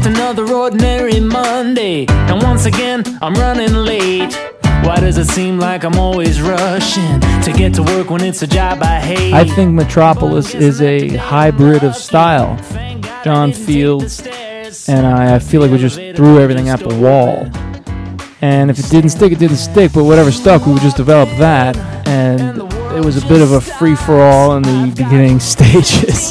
Just another ordinary Monday, and once again I'm running late. Why does it seem like I'm always rushing to get to work when it's a job I hate? I think Metropolis is a hybrid of style. John Fields and I feel like we just threw everything at the wall. And if it didn't stick, it didn't stick, but whatever stuck, we would just develop that. And it was a bit of a free-for-all in the beginning stages.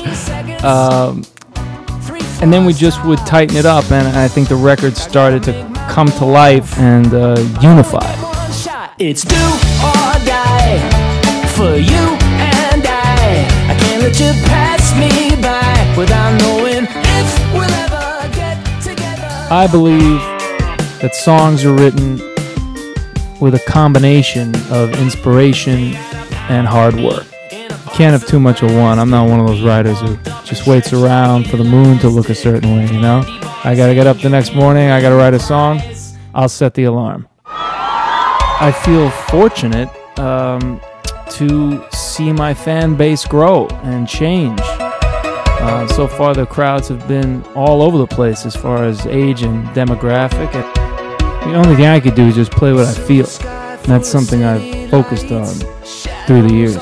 And then we just would tighten it up, and I think the record started to come to life and unify. It's do or die for you and I can't let you pass me by without knowing if we'll ever get together. I believe that songs are written with a combination of inspiration and hard work. You can't have too much of one. I'm not one of those writers who just waits around for the moon to look a certain way, you know? I gotta get up the next morning, I gotta write a song, I'll set the alarm. I feel fortunate to see my fan base grow and change. So far the crowds have been all over the place as far as age and demographic. The only thing I could do is just play what I feel. And that's something I've focused on through the years.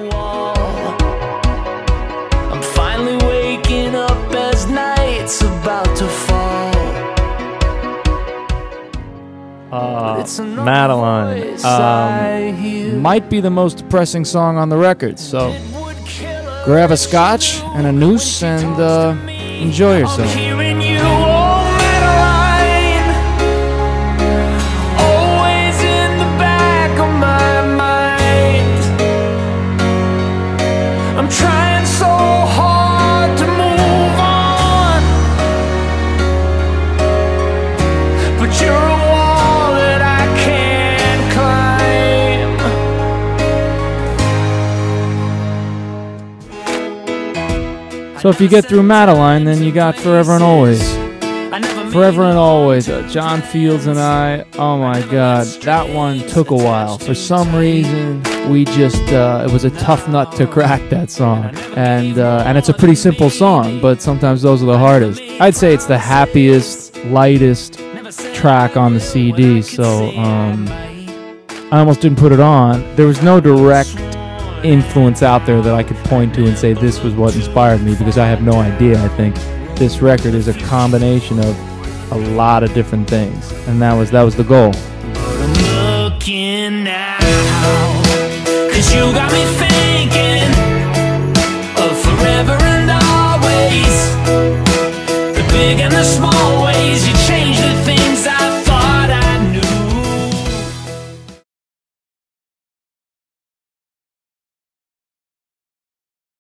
I'm finally waking up as night's about to fall. Madeline might be the most depressing song on the record, so grab a scotch and a noose and enjoy yourself. I'm trying so hard to move on, but you're a wall that I can't climb. So if you get through Madeline, then you got Forever and Always. Forever and Always, John Fields and I, oh my God, that one took a while. For some reason, we just, it was a tough nut to crack, that song. And it's a pretty simple song, but sometimes those are the hardest. I'd say it's the happiest, lightest track on the CD, so I almost didn't put it on. There was no direct influence out there that I could point to and say this was what inspired me, because I have no idea. I think this record is a combination of a lot of different things, and that was the goal. I'm looking now, 'cause you got me thinking of forever and always, the big and the small.